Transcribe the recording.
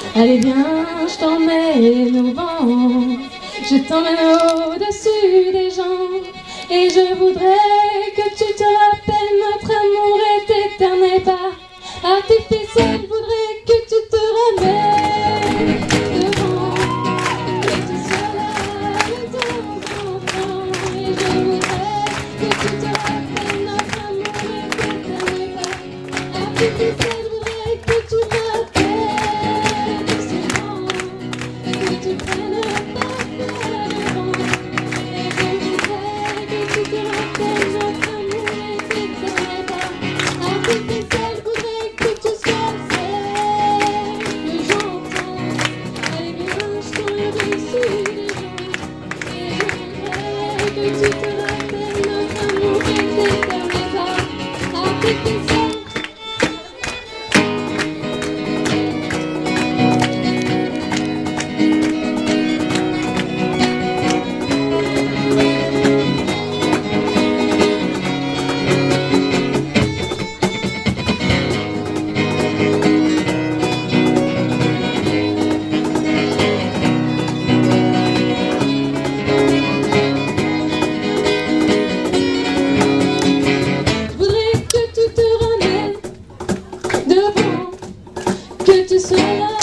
Allez viens, je t'emmène au vent, je t'emmène au-dessus des gens. Et je voudrais que tu te rappelles, notre amour est éternel, pas artificiel. Je voudrais que tu te ramènes devant, que tu sois là avec ton enfant. Et je voudrais que tu te rappelles, notre amour est éternel, pas artificiel. Je voudrais que tu m'appelles doucement, que tu prennes pas peur devant. Et je voudrais que tu te rappelles, notre amour est éternel, pas artificiel. Je voudrais que tu sois celle que j'entends. Allez viens, je t'emmène au-dessus des gens. Et je voudrais que tu te rappelles, notre amour est éternel, pas artificiel. Que tu sois là.